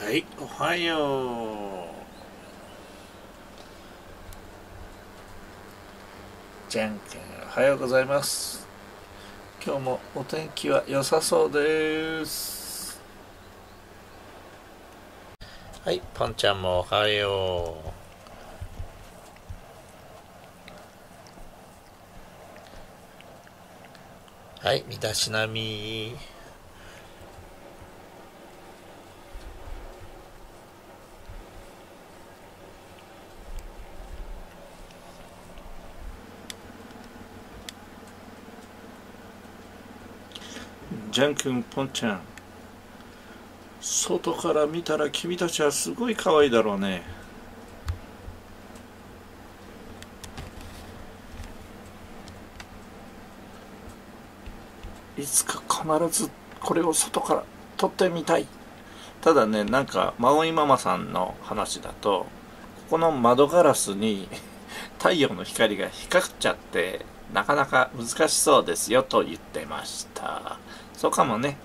はい、おはよう。じゃんけんおはようございます。今日もお天気は良さそうです。はい、ポンちゃんもおはよう。はい、身だしなみ。ジャン君、ポンちゃん、外から見たら君たちはすごい可愛いだろうね。いつか必ずこれを外から撮ってみたい。ただね、なんかマオイママさんの話だと、ここの窓ガラスに太陽の光が光っちゃってなかなか難しそうですよと言ってました。そうかもね。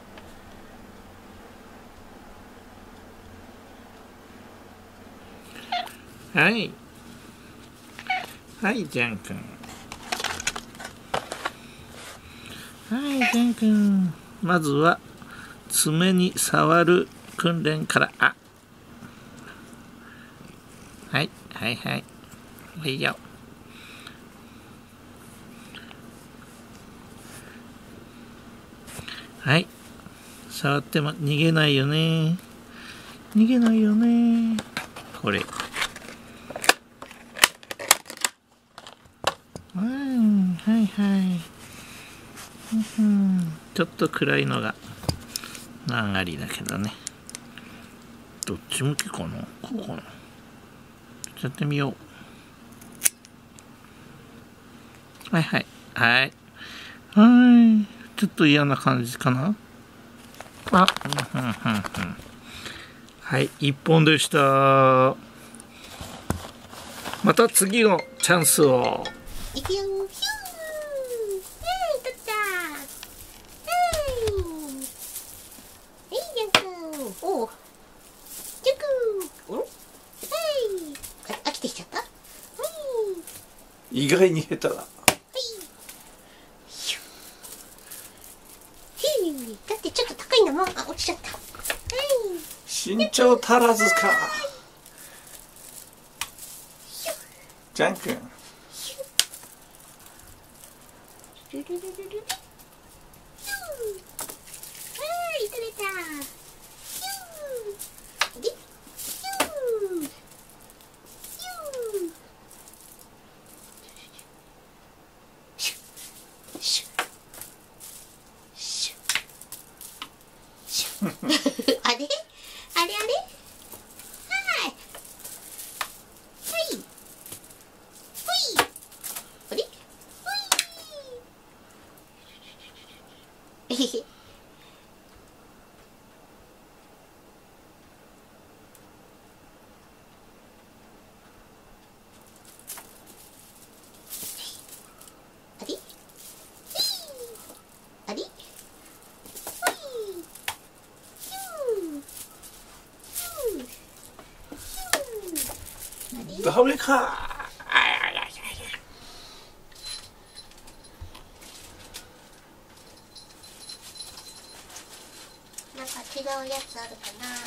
はい、はい、ジャン君。はい、ジャン君。まずは爪に触る訓練から。はいはいはい、いいよ。はい、触っても逃げないよね。逃げないよね。これ。はいはい。ちょっと暗いのが何ありだけどね。どっち向きかな、こうかな。やってみよう。はいはいはいはい。ちょっと嫌な感じかな。はい、一本でした。また次のチャンスを。 いくよ。ヒュー。はい、取った。はい、ジャン君。おう。ジャン君。はい。飽きてきちゃった。はい。 意外に下手だ。 だってちょっと高いんだもん。落ちちゃった。はい。 身長足らずか。ジャン君。 ルルルルルル。はい、取れた。で、あれあれあれ。はい。はい。ほい。あれほい。えへへ。あれあれほい。 ダメか。 なんか違うやつあるかな。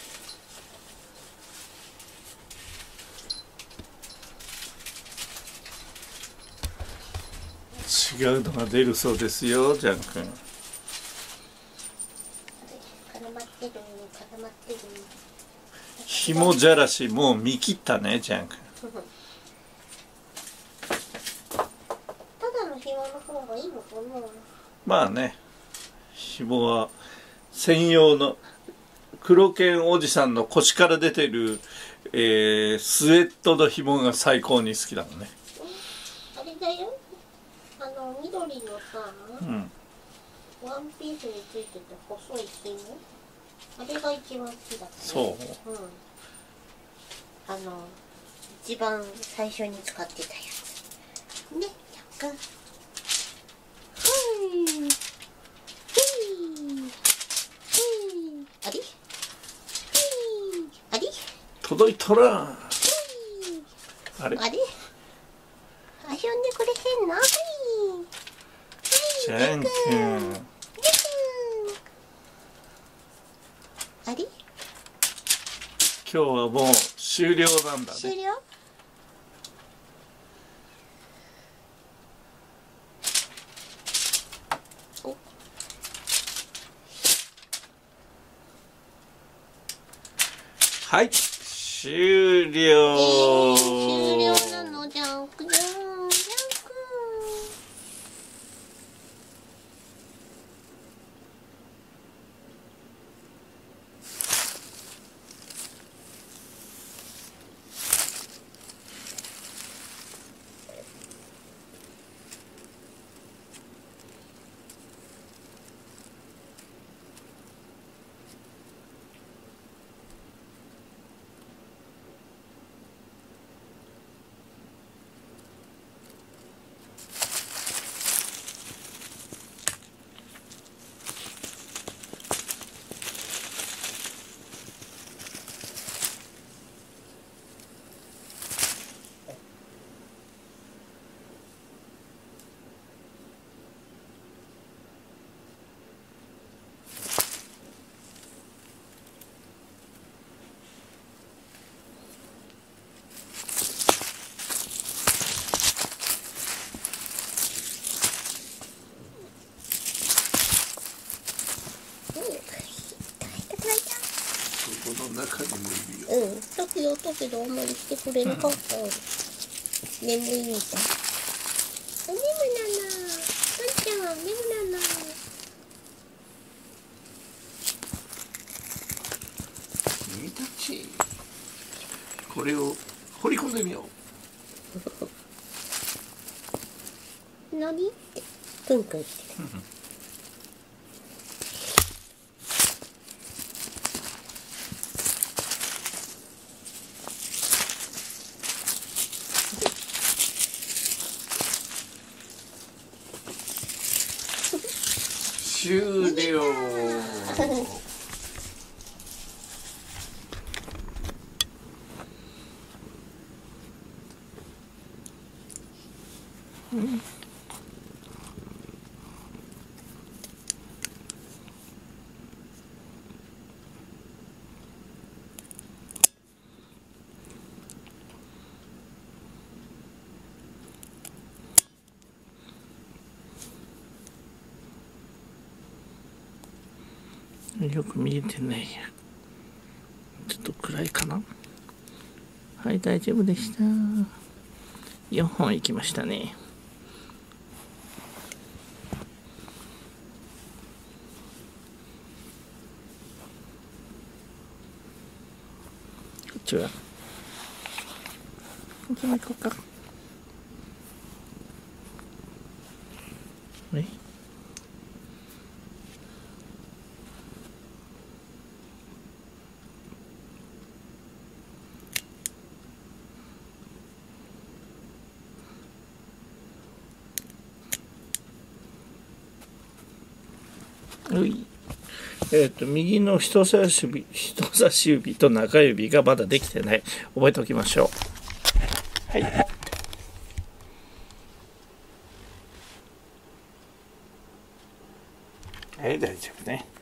違うのが出るそうですよ、ジャン君。 絡まってる、絡まってる。 紐じゃらしもう見切ったね、ジャン君。 ただの紐の方がいいのかな。 まあね、紐は専用の黒犬おじさんの腰から出てる、スウェットの紐が最高に好きだもんね。 あれだよ、緑のさ、ワンピースについてた細い紐、あれが一番好きだったね。 そう。 一番最初に使ってたやつね。若干あれ届いとらん。あれあれ遊んでくれへんの？はい。 ジャン君。 あれ？ 今日はもう終了なんだね。 終了？お。 はい、終了。 終了なの？ジャンク。 この中にもいるよ。 さっきやったけどあんまりしてくれなかった。眠いみたい。お眠なな。ワンちゃんは眠なな。 君たち、これを掘り込んでみよう。何ってプンプンしてる。 終了。よく見えてないや。ちょっと暗いかな。はい、大丈夫でした。4本いきましたね。こっちは。こっちも行こうか。ね。右の人差し指と中指がまだできてない。覚えておきましょう。はい。はい、大丈夫ね。